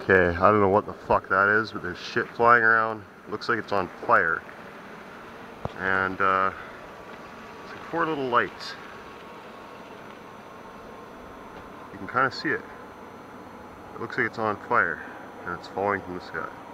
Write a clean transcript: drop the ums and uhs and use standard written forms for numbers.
Okay, I don't know what the fuck that is, but there's shit flying around. Looks like it's on fire. And it's like 4 little lights. You can kind of see it. It looks like it's on fire, and it's falling from the sky.